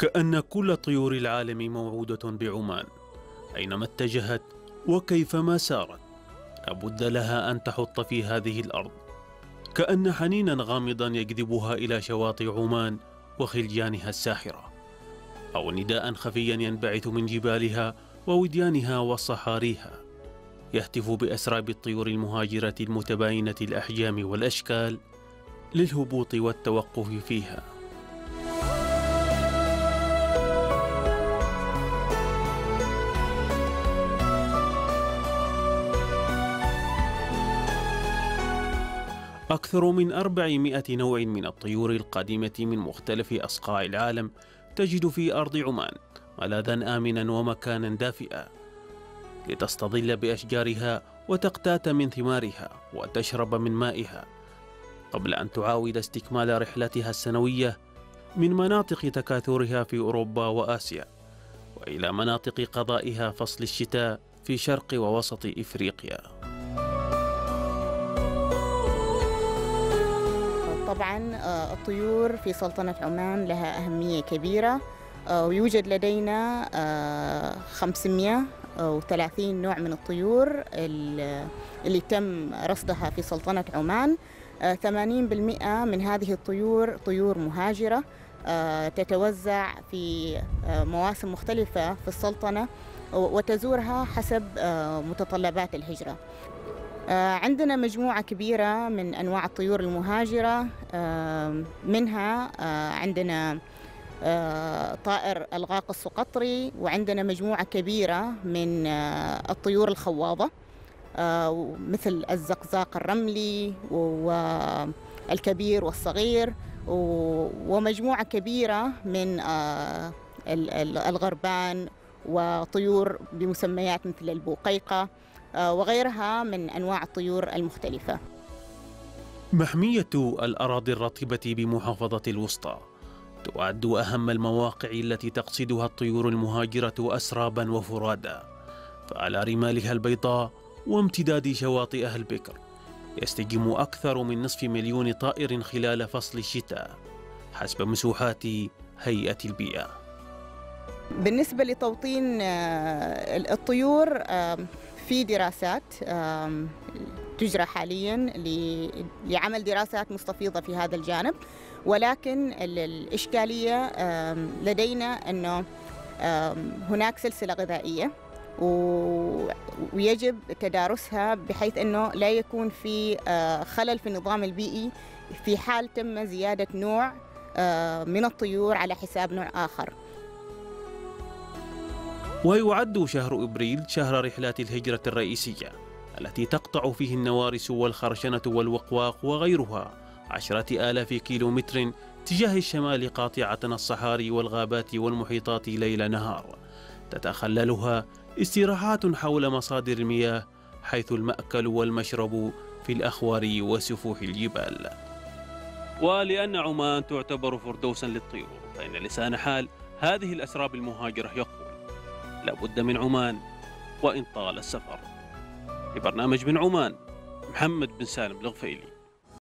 كأن كل طيور العالم موعودة بعمان، أينما اتجهت وكيفما سارت لابد لها أن تحط في هذه الأرض، كأن حنينا غامضا يجذبها إلى شواطئ عمان وخلجانها الساحرة، أو نداء خفيا ينبعث من جبالها ووديانها وصحاريها، يهتف بأسراب الطيور المهاجرة المتباينة الأحجام والأشكال للهبوط والتوقف فيها. أكثر من 400 نوع من الطيور القادمة من مختلف أصقاع العالم تجد في أرض عمان ملاذا آمنا ومكانا دافئا لتستظل بأشجارها وتقتات من ثمارها وتشرب من مائها، قبل أن تعاود استكمال رحلتها السنوية من مناطق تكاثرها في أوروبا وآسيا وإلى مناطق قضائها فصل الشتاء في شرق ووسط إفريقيا. طبعا الطيور في سلطنة عمان لها أهمية كبيرة، ويوجد لدينا 530 نوع من الطيور اللي تم رصدها في سلطنة عمان. 80% من هذه الطيور طيور مهاجرة تتوزع في مواسم مختلفة في السلطنة وتزورها حسب متطلبات الهجرة. عندنا مجموعة كبيرة من أنواع الطيور المهاجرة، منها عندنا طائر الغاق السقطري، وعندنا مجموعة كبيرة من الطيور الخواضة مثل الزقزاق الرملي والكبير والصغير، ومجموعة كبيرة من الغربان وطيور بمسميات مثل البوقيقة وغيرها من أنواع الطيور المختلفة. محمية الأراضي الرطبة بمحافظة الوسطى تعد أهم المواقع التي تقصدها الطيور المهاجرة أسرابا وفرادا، فعلى رمالها البيضاء وامتداد شواطئها البكر يستجم أكثر من نصف مليون طائر خلال فصل الشتاء حسب مسوحات هيئة البيئة. بالنسبة لتوطين الطيور، في دراسات تجرى حاليا لعمل دراسات مستفيضة في هذا الجانب، ولكن الإشكالية لدينا أنه هناك سلسلة غذائية ويجب تدارسها بحيث أنه لا يكون في خلل في النظام البيئي في حال تم زيادة نوع من الطيور على حساب نوع آخر. ويعد شهر إبريل شهر رحلات الهجرة الرئيسية التي تقطع فيه النوارس والخرشنة والوقواق وغيرها 10,000 كيلومتر تجاه الشمال، قاطعة الصحاري والغابات والمحيطات ليل نهار، تتخللها استراحات حول مصادر المياه حيث المأكل والمشرب في الأخوار وسفوح الجبال. ولأن عمان تعتبر فردوسا للطيور، فإن لسان حال هذه الأسراب المهاجرة يقول: لابد من عمان وإن طال السفر. لبرنامج من عمان، محمد بن سالم الغفيلي.